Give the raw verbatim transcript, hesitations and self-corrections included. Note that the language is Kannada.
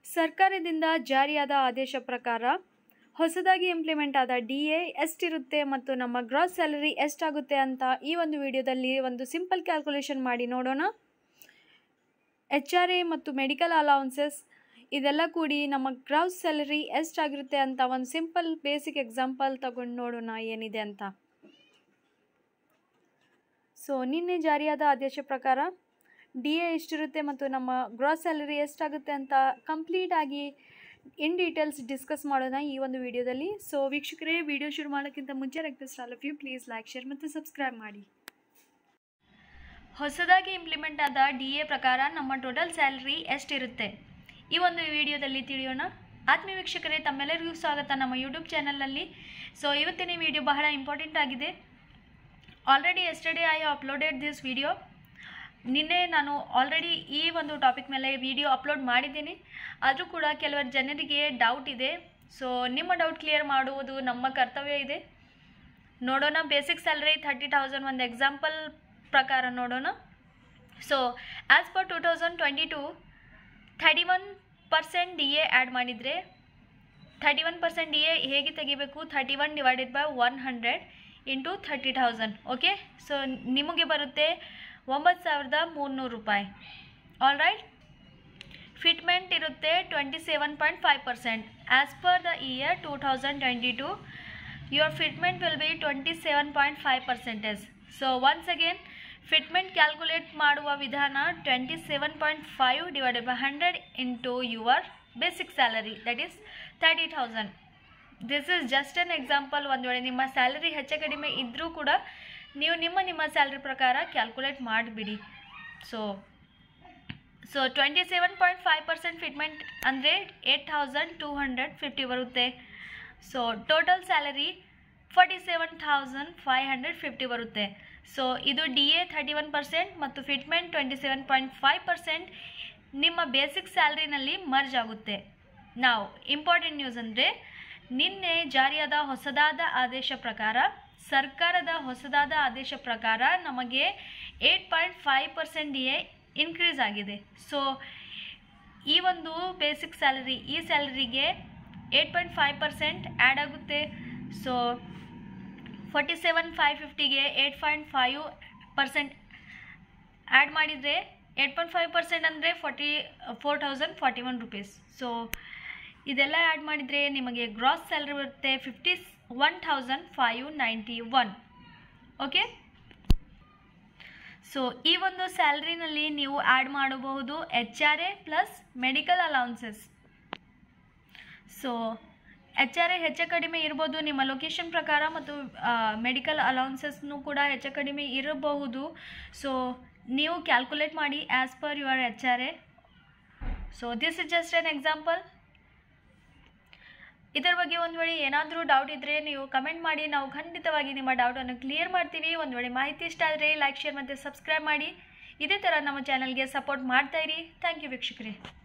ಸರ್ಕಾರದಿಂದ ಜಾರಿಯಾದ ಆದೇಶ ಪ್ರಕಾರ ಹೊಸದಾಗಿ ಇಂಪ್ಲಿಮೆಂಟ್ ಆದ ಡಿ ಎ ಎಷ್ಟಿರುತ್ತೆ ಮತ್ತು ನಮ್ಮ ಗ್ರಾಸ್ ಸ್ಯಾಲರಿ ಎಷ್ಟಾಗುತ್ತೆ ಅಂತ ಈ ಒಂದು ವಿಡಿಯೋದಲ್ಲಿ ಒಂದು ಸಿಂಪಲ್ ಕ್ಯಾಲ್ಕುಲೇಷನ್ ಮಾಡಿ ನೋಡೋಣ. ಎಚ್ ಆರ್ ಎ ಮತ್ತು ಮೆಡಿಕಲ್ ಅಲೌನ್ಸಸ್ ಇದೆಲ್ಲ ಕೂಡಿ ನಮ್ಮ ಗ್ರಾಸ್ ಸ್ಯಾಲರಿ ಎಷ್ಟಾಗಿರುತ್ತೆ ಅಂತ ಒಂದು ಸಿಂಪಲ್ ಬೇಸಿಕ್ ಎಕ್ಸಾಂಪಲ್ ತಗೊಂಡು ನೋಡೋಣ ಏನಿದೆ ಅಂತ. ಸೊ ನಿನ್ನೆ ಜಾರಿಯಾದ ಆದೇಶ ಪ್ರಕಾರ ಡಿ ಎ ಎಷ್ಟಿರುತ್ತೆ ಮತ್ತು ನಮ್ಮ ಗ್ರಾಸ್ ಸ್ಯಾಲರಿ ಎಷ್ಟಾಗುತ್ತೆ ಅಂತ ಕಂಪ್ಲೀಟಾಗಿ ಇನ್ ಡೀಟೇಲ್ಸ್ ಡಿಸ್ಕಸ್ ಮಾಡೋಣ ಈ ಒಂದು ವಿಡಿಯೋದಲ್ಲಿ. ಸೊ ವೀಕ್ಷಕರೇ, ವಿಡಿಯೋ ಶುರು ಮಾಡೋಕ್ಕಿಂತ ಮುಂಚೆ request all of you please like, share ಮತ್ತು ಸಬ್ಸ್ಕ್ರೈಬ್ ಮಾಡಿ. ಹೊಸದಾಗಿ ಇಂಪ್ಲಿಮೆಂಟ್ ಆದ ಡಿ ಎ ಪ್ರಕಾರ ನಮ್ಮ ಟೋಟಲ್ ಸ್ಯಾಲರಿ ಎಷ್ಟಿರುತ್ತೆ ಈ ಒಂದು ವಿಡಿಯೋದಲ್ಲಿ ತಿಳಿಯೋಣ. ಆತ್ಮೀಯ ವೀಕ್ಷಕರೇ, ತಮ್ಮೆಲ್ಲರಿಗೂ ಸ್ವಾಗತ ನಮ್ಮ ಯೂಟ್ಯೂಬ್ ಚಾನಲಲ್ಲಿ. ಸೊ ಇವತ್ತಿನ ವಿಡಿಯೋ ಬಹಳ ಇಂಪಾರ್ಟೆಂಟ್ ಆಗಿದೆ. Already yesterday I uploaded this video. ನಿನ್ನೆ ನಾನು ಆಲ್ರೆಡಿ ಈ ಒಂದು ಟಾಪಿಕ್ ಮೇಲೆ ವಿಡಿಯೋ ಅಪ್ಲೋಡ್ ಮಾಡಿದ್ದೀನಿ. ಆದರೂ ಕೂಡ ಕೆಲವರು ಜನರಿಗೆ ಡೌಟ್ ಇದೆ. ಸೊ ನಿಮ್ಮ ಡೌಟ್ ಕ್ಲಿಯರ್ ಮಾಡುವುದು ನಮ್ಮ ಕರ್ತವ್ಯ ಇದೆ. ನೋಡೋಣ. ಬೇಸಿಕ್ ಸ್ಯಾಲರಿ ಥರ್ಟಿ ತೌಸಂಡ್ ಒಂದು ಎಕ್ಸಾಂಪಲ್ ಪ್ರಕಾರ ನೋಡೋಣ. So as per two thousand twenty two thirty one percent D A add ಮಾಡಿದರೆ thirty one percent D A ಹೇಗೆ ತೆಗಿಬೇಕು? Thirty one divided by one hundred into thirty thousand. Okay, so ನಿಮಗೆ ಬರುತ್ತೆ ಒಂಬತ್ತು ಸಾವಿರದ ಮೂರುನೂರು ರೂಪಾಯಿ. All right. ಫಿಟ್ಮೆಂಟ್ ಇರುತ್ತೆ twenty seven point five percent. As per the year two thousand twenty two your fitment will be twenty seven point five percentage. So once again fitment calculate ಮಾಡುವ ವಿಧಾನ twenty seven point five divided by hundred into your basic salary, that is thirty thousand. This is just an example. ಒಂದು ವೇಳೆ ನಿಮ್ಮ ಸ್ಯಾಲರಿ ಹೆಚ್ಚು ಕಡಿಮೆ ಇದ್ದರೂ ಕೂಡ ನೀವು ನಿಮ್ಮ ನಿಮ್ಮ ಸ್ಯಾಲ್ರಿ ಪ್ರಕಾರ ಕ್ಯಾಲ್ಕುಲೇಟ್ ಮಾಡಿಬಿಡಿ. So so twenty seven point five percent fitment ಅಂದರೆ eight thousand two hundred fifty ಬರುತ್ತೆ. So total salary forty seven thousand five hundred fifty ಬರುತ್ತೆ. ಸೊ ಇದು D A thirty one percent ಮತ್ತು fitment twenty seven point five percent ನಿಮ್ಮ ಬೇಸಿಕ್ ಸ್ಯಾಲ್ರಿನಲ್ಲಿ ಮರ್ಜ್ ಆಗುತ್ತೆ. ನಾವು ಇಂಪಾರ್ಟೆಂಟ್ ನ್ಯೂಸ್ ಅಂದರೆ ನಿನ್ನೆ ಜಾರಿಯಾದ ಹೊಸದಾದ ಆದೇಶ ಪ್ರಕಾರ ಸರ್ಕಾರದ ಹೊಸದಾದ ಆದೇಶ ಪ್ರಕಾರ ನಮಗೆ eight point five percent D A increase ಆಗಿದೆ. ಸೊ ಈ ಒಂದು ಬೇಸಿಕ್ ಸ್ಯಾಲರಿ ಈ ಸ್ಯಾಲರಿಗೆ eight point five percent add ಆಗುತ್ತೆ. ಸೊ ಫಾರ್ಟಿ ಸೆವೆನ್ ಫೈವ್ ಫಿಫ್ಟಿಗೆ eight point five percent add ಮಾಡಿದರೆ ಏಟ್ ಪಾಯಿಂಟ್ ಫೈವ್ ಪರ್ಸೆಂಟ್ ಅಂದರೆ forty four thousand forty one rupees. So ಇದೆಲ್ಲ ಆ್ಯಡ್ ಮಾಡಿದರೆ ನಿಮಗೆ ಗ್ರಾಸ್ ಸ್ಯಾಲ್ರಿ ಬರುತ್ತೆ fifty one thousand five ninety one. Okay, so ಈ ಒಂದು ಸ್ಯಾಲ್ರಿನಲ್ಲಿ ನೀವು ಆ್ಯಡ್ ಮಾಡಬಹುದು H R A plus medical allowances. So H R A ಹೆಚ್ಚು ಕಡಿಮೆ ಇರ್ಬೋದು ನಿಮ್ಮ ಲೊಕೇಶನ್ ಪ್ರಕಾರ ಮತ್ತು ಮೆಡಿಕಲ್ ಅಲೌನ್ಸಸ್ನೂ ಕೂಡ ಹೆಚ್ಚು ಕಡಿಮೆ ಇರಬಹುದು. ಸೊ ನೀವು ಕ್ಯಾಲ್ಕುಲೇಟ್ ಮಾಡಿ as per your H R A. So this is just an example. ಇದರ ಬಗ್ಗೆ ಒಂದು ವೇಳೆ ಏನಾದರೂ ಡೌಟ್ ಇದ್ದರೆ ನೀವು ಕಮೆಂಟ್ ಮಾಡಿ, ನಾವು ಖಂಡಿತವಾಗಿ ನಿಮ್ಮ ಡೌಟನ್ನು ಕ್ಲಿಯರ್ ಮಾಡ್ತೀವಿ. ಒಂದು ವೇಳೆ ಮಾಹಿತಿ ಇಷ್ಟ ಆದರೆ ಲೈಕ್, ಶೇರ್ ಮತ್ತು ಸಬ್ಸ್ಕ್ರೈಬ್ ಮಾಡಿ. ಇದೇ ಥರ ನಮ್ಮ ಚಾನಲ್ಗೆ ಸಪೋರ್ಟ್ ಮಾಡ್ತಾಯಿರಿ. ಥ್ಯಾಂಕ್ ಯು ವೀಕ್ಷಕರೇ.